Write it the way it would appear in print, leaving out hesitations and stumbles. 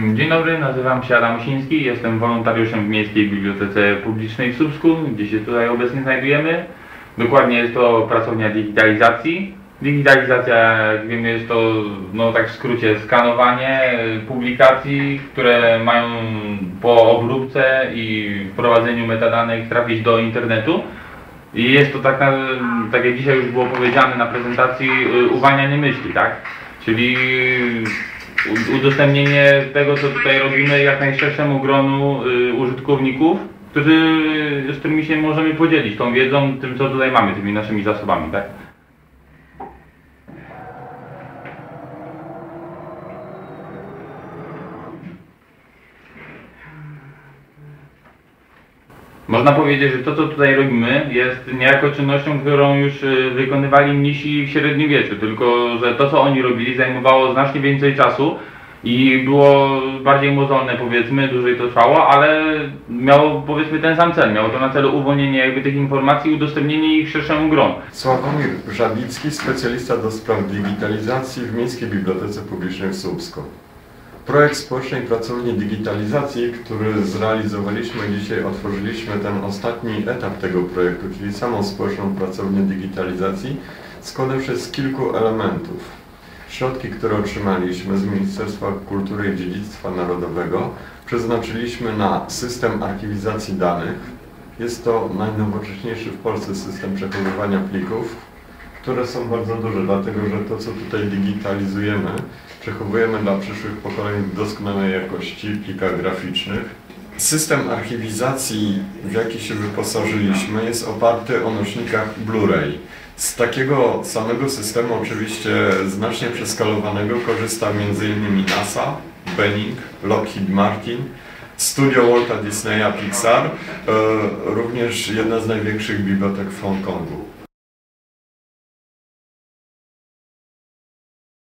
Dzień dobry, nazywam się Adam Osiński, jestem wolontariuszem w Miejskiej Bibliotece Publicznej w Słupsku, gdzie się tutaj obecnie znajdujemy. Dokładnie jest to pracownia digitalizacji. Digitalizacja, jak wiemy, jest to, tak w skrócie, skanowanie publikacji, które mają po obróbce i wprowadzeniu metadanych trafić do internetu. I jest to tak jak dzisiaj już było powiedziane na prezentacji, uwalnianie myśli, tak? Czyli udostępnienie tego, co tutaj robimy, jak najszerszemu gronu użytkowników, z którymi się możemy podzielić tą wiedzą, tym, co tutaj mamy, tymi naszymi zasobami, tak? Można powiedzieć, że to, co tutaj robimy, jest niejako czynnością, którą już wykonywali mnisi w średniowieczu, tylko że to, co oni robili, zajmowało znacznie więcej czasu i było bardziej mozolne, powiedzmy, dłużej to trwało, ale miało, powiedzmy, ten sam cel. Miało to na celu uwolnienie tych informacji i udostępnienie ich szerszemu gronu. Sławomir Żabicki, specjalista do spraw digitalizacji w Miejskiej Bibliotece Publicznej w Słupsku. Projekt Społecznej Pracowni Digitalizacji, który zrealizowaliśmy dzisiaj, otworzyliśmy ten ostatni etap tego projektu, czyli samą Społeczną Pracownię Digitalizacji, składa się z kilku elementów. Środki, które otrzymaliśmy z Ministerstwa Kultury i Dziedzictwa Narodowego, przeznaczyliśmy na system archiwizacji danych. Jest to najnowocześniejszy w Polsce system przechowywania plików, które są bardzo duże, dlatego że to, co tutaj digitalizujemy, przechowujemy dla przyszłych pokoleń w doskonałej jakości plikach graficznych. System archiwizacji, w jaki się wyposażyliśmy, jest oparty o nośnikach Blu-ray. Z takiego samego systemu, oczywiście znacznie przeskalowanego, korzysta m.in. NASA, Benning, Lockheed Martin, studio Walta Disneya Pixar, również jedna z największych bibliotek w Hongkongu.